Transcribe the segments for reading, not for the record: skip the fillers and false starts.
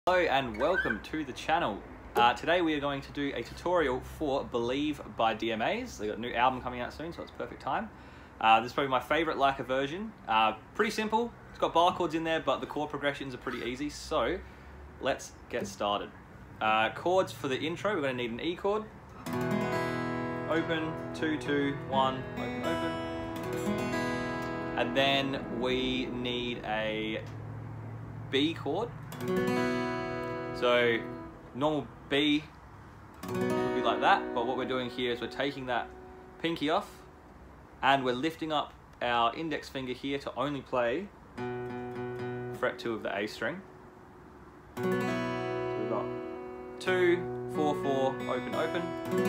Hello and welcome to the channel. Today we are going to do a tutorial for Believe by DMAs. They've got a new album coming out soon, so it's perfect time. This is probably my favorite Leica version. Pretty simple. It's got bar chords in there, but the chord progressions are pretty easy. So let's get started. Chords for the intro, we're going to need an E chord. Open, 2, 2, 1, open, open. And then we need a B chord. So normal B would be like that, but what we're doing here is we're taking that pinky off and we're lifting up our index finger here to only play fret 2 of the A string. So we've got 2, 4, 4, open, open.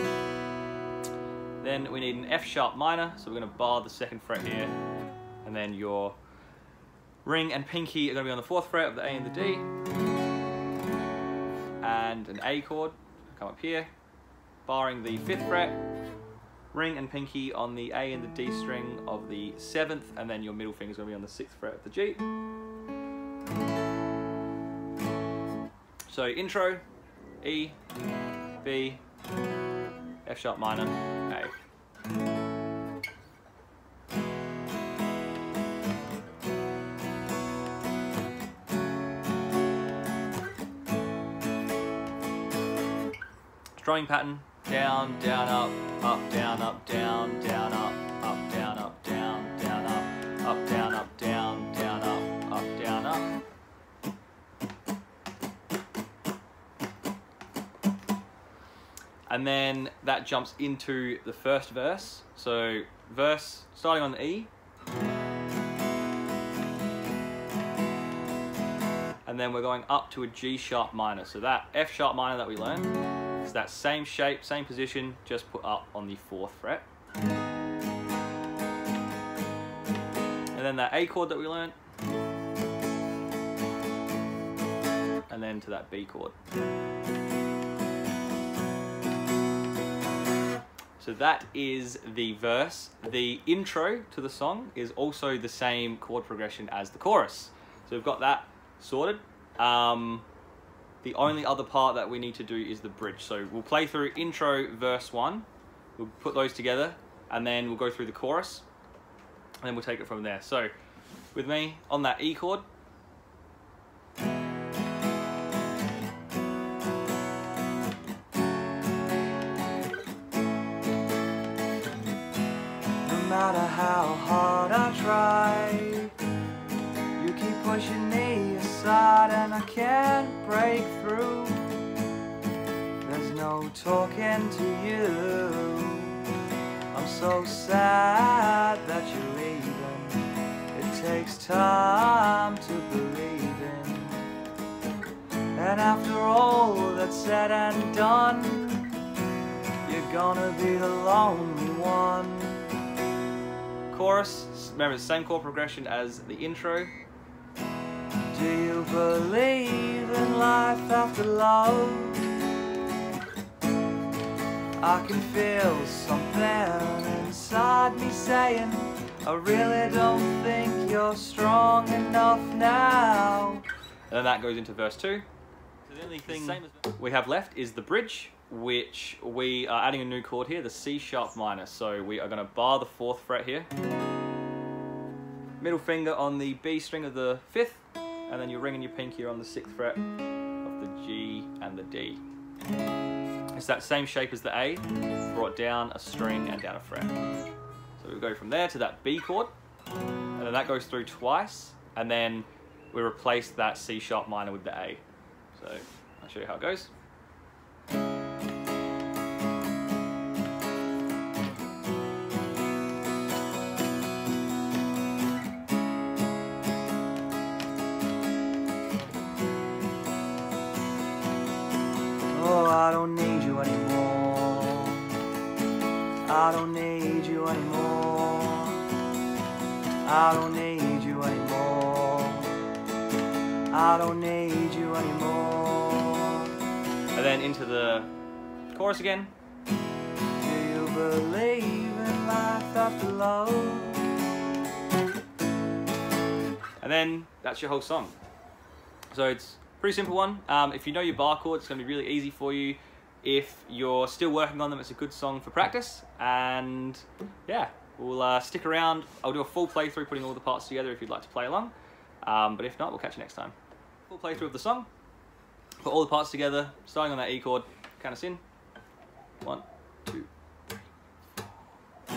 Then we need an F sharp minor, so we're going to bar the 2nd fret here, and then your ring and pinky are going to be on the 4th fret of the A and the D. And an A chord, come up here, barring the 5th fret, ring and pinky on the A and the D string of the 7th, and then your middle finger is going to be on the 6th fret of the G. So intro, E, B, F sharp minor, A. Strumming pattern, down, down, up, down, down, down, up, down, down, down, up, down, down, down, up, down, up. And then that jumps into the first verse. So verse starting on the E. And then we're going up to a G sharp minor. So that F sharp minor that we learned, it's that same shape, same position, just put up on the 4th fret. And then that A chord that we learned. And then to that B chord. So that is the verse. The intro to the song is also the same chord progression as the chorus. So we've got that sorted. The only other part that we need to do is the bridge. So we'll play through intro, verse 1. We'll put those together, and then we'll go through the chorus, and then we'll take it from there. So with me, on that E chord. No matter how hard I try, you keep pushing me aside and I can't break through. There's no talking to you. I'm so sad that you're leaving. It takes time to believe in. And after all that's said and done, you're gonna be the lonely one. Chorus, remember the same chord progression as the intro. Do you believe in life after love? I can feel something inside me saying, I really don't think you're strong enough now. And then that goes into verse 2. So the only thing we have left is the bridge, which we are adding a new chord here, the C sharp minor. So we are going to bar the 4th fret here. Middle finger on the B string of the 5th, and then your ring and your pinky are on the 6th fret of the G and the D. It's that same shape as the A, brought down a string and down a fret. So we go from there to that B chord, and then that goes through twice, and then we replace that C sharp minor with the A. So I'll show you how it goes. Oh, I don't need you anymore. I don't need you anymore. I don't need you anymore. I don't need you anymore. And then into the chorus again. Do you believe in life after love? And then that's your whole song. So it's Pretty simple one. If you know your bar chords, it's going to be really easy for you. If you're still working on them, it's a good song for practice. And yeah, we'll stick around. I'll do a full playthrough putting all the parts together if you'd like to play along. But if not, we'll catch you next time. Full playthrough of the song. Put all the parts together, starting on that E chord, count us in. 1, 2, 3, 4.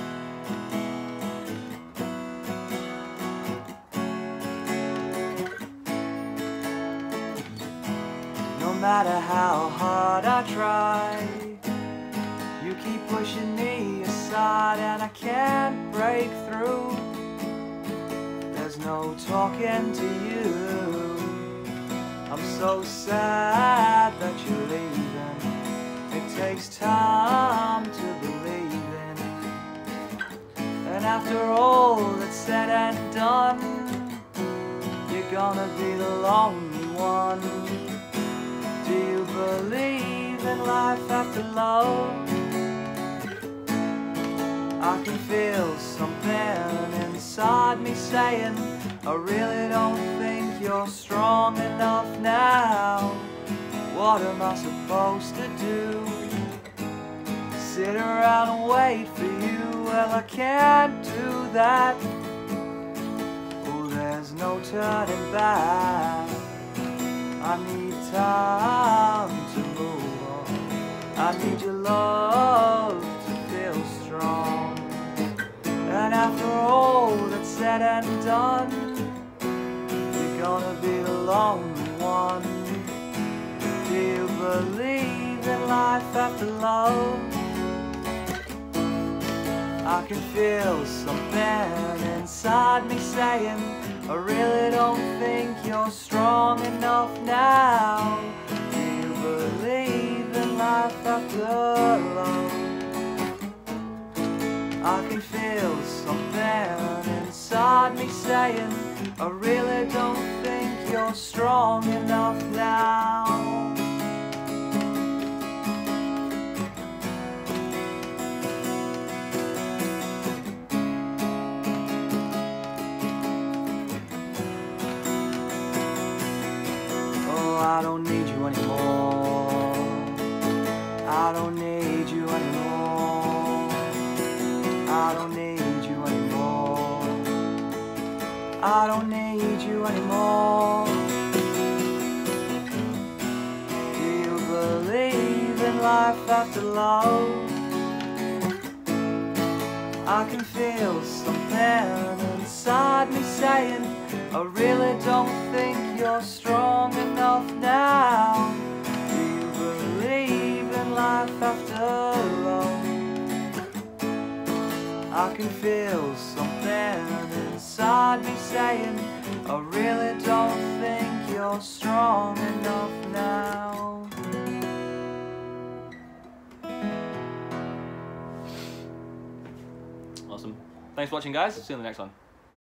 No matter how hard I try, you keep pushing me aside and I can't break through. There's no talking to you. I'm so sad that you're leaving. It takes time to believe in. And after all that's said and done, you're gonna be the lonely one. Do you believe in life after love? I can feel something inside me saying, I really don't think you're strong enough now. What am I supposed to do? Sit around and wait for you? Well, I can't do that. Oh, there's no turning back. I need time to move on. I need your love to feel strong. And after all that's said and done, you're gonna be the lonely one. Do you believe in life after love? I can feel something inside me saying, I really don't think you're strong enough now. Do you believe in life after love? I can feel something inside me saying, I really don't think you're strong enough now. I don't need you anymore. I don't need you anymore. I don't need you anymore. I don't need you anymore. Do you believe in life after love? I can feel something inside me saying, I really don't think you're strong enough now. Do you believe in life after love? I can feel something inside me saying, I really don't think you're strong enough now. Awesome. Thanks for watching, guys. See you in the next one.